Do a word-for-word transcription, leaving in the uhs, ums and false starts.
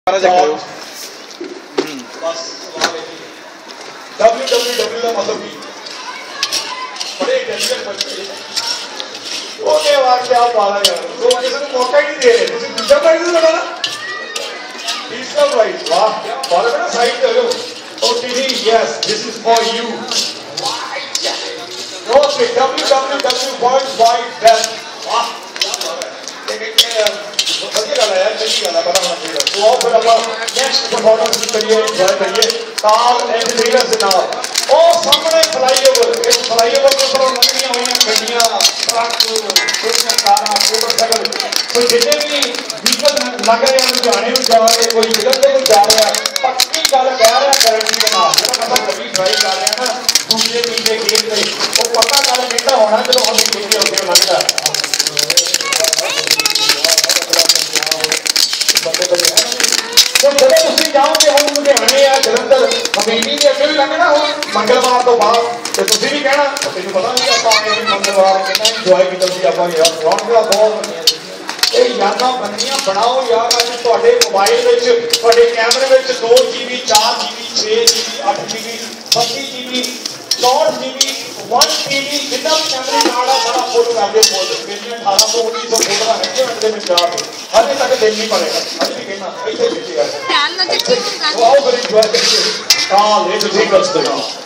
W W W का मतलब भी बड़े इंटेलिजेंट बच्चे ओके वाह क्या बात है यार तो किसी को मौका ही नहीं दे रहे तुम दूसरा प्राइज लगा ना तीसरा प्राइज वाह क्या बात है ना साइड दे लो ओ TV yes this is for you okay W W W world wide web वाह बढ़िया गाना यार सही गाना बड़ा होना चाहिए तो आओ फिर अपना नेक्स्ट परफॉर्मेंस करिए एंजॉय करिए ताल एंटरटेनर से नाल और सामने फ्लाईओवर इस फ्लाईओवर के ऊपर लगनियां हुई गड्डियां ट्रक कुछ कारां मोटरसाइकिल तो जितने भी व्हीकल लग रहे हैं लुधियाने में जा रहे कोई जलंधर में जा रहा है पक्की गल कह रहा गारंटी के नाल जो मतलब गड्डी ड्राइव कर रहे हैं ना दूसरे तीसरे गेट पे वो पक्का गल कहता होना चलो हम देखिए होते लगता है तो जब तुम जाओगे हम लुधियाने या जलंधर हवेली के अगे भी लगना हो मंगलवार तो बाद तो तुम भी कहना तेन पता नहीं आप मंगलवार कितना इंजॉय किया आप यार रौनक बहुत बनिया ये यादा बननिया बनाओ यार अज तुहाडे मोबाइल विच तुहाडे कैमरे विच दो जीबी चार जीबी छे जीबी अठ जीबी बत्ती जीबी चौंठ जीबी वन टीबी जितना भी कैमरे नाल सारा फुल कर दो फुल मेरी अठारह सौ उन्नीस सौ फोटो है मिनट के चार अभी तक देख नहीं पड़ेगा अभी भी कहना ऐसे भेजेगा आओ फिर इंजॉय करिए ताल एक सिंगल्स के नाम